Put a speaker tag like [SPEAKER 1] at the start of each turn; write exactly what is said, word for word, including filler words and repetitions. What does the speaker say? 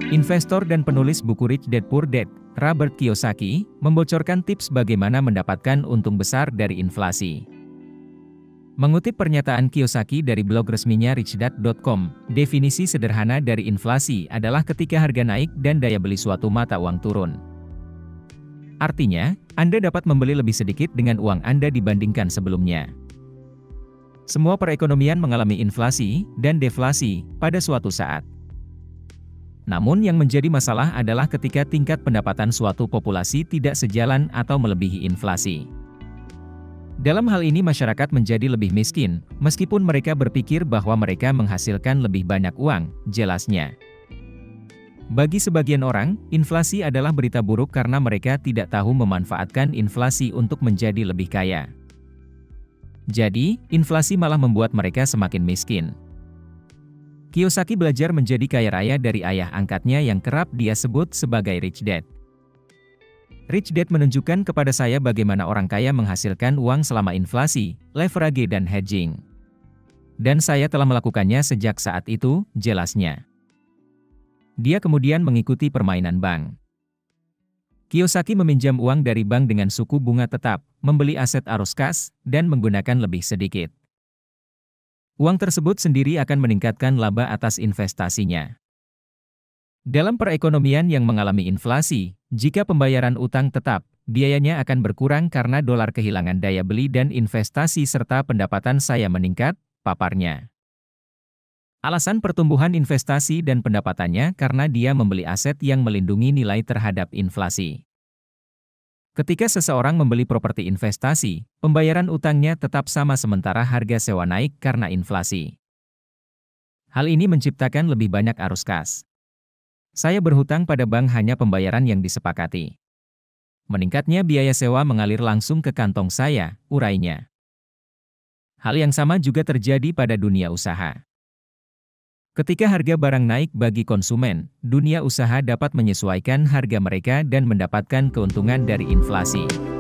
[SPEAKER 1] Investor dan penulis buku Rich Dad Poor Dad, Robert Kiyosaki, membocorkan tips bagaimana mendapatkan untung besar dari inflasi. Mengutip pernyataan Kiyosaki dari blog resminya rich dad dot com, definisi sederhana dari inflasi adalah ketika harga naik dan daya beli suatu mata uang turun. Artinya, Anda dapat membeli lebih sedikit dengan uang Anda dibandingkan sebelumnya. Semua perekonomian mengalami inflasi dan deflasi pada suatu saat. Namun yang menjadi masalah adalah ketika tingkat pendapatan suatu populasi tidak sejalan atau melebihi inflasi. Dalam hal ini masyarakat menjadi lebih miskin, meskipun mereka berpikir bahwa mereka menghasilkan lebih banyak uang, jelasnya. Bagi sebagian orang, inflasi adalah berita buruk karena mereka tidak tahu memanfaatkan inflasi untuk menjadi lebih kaya. Jadi, inflasi malah membuat mereka semakin miskin. Kiyosaki belajar menjadi kaya raya dari ayah angkatnya yang kerap dia sebut sebagai Rich Dad. Rich Dad menunjukkan kepada saya bagaimana orang kaya menghasilkan uang selama inflasi, leverage dan hedging. Dan saya telah melakukannya sejak saat itu, jelasnya. Dia kemudian mengikuti permainan bank. Kiyosaki meminjam uang dari bank dengan suku bunga tetap, membeli aset arus kas, dan menggunakan lebih sedikit. Uang tersebut sendiri akan meningkatkan laba atas investasinya. Dalam perekonomian yang mengalami inflasi, jika pembayaran utang tetap, biayanya akan berkurang karena dolar kehilangan daya beli dan investasi serta pendapatan saya meningkat, paparnya. Alasan pertumbuhan investasi dan pendapatannya karena dia membeli aset yang melindungi nilai terhadap inflasi. Ketika seseorang membeli properti investasi, pembayaran utangnya tetap sama sementara harga sewa naik karena inflasi. Hal ini menciptakan lebih banyak arus kas. Saya berhutang pada bank hanya pembayaran yang disepakati. Meningkatnya biaya sewa mengalir langsung ke kantong saya, urainya. Hal yang sama juga terjadi pada dunia usaha. Ketika harga barang naik bagi konsumen, dunia usaha dapat menyesuaikan harga mereka dan mendapatkan keuntungan dari inflasi.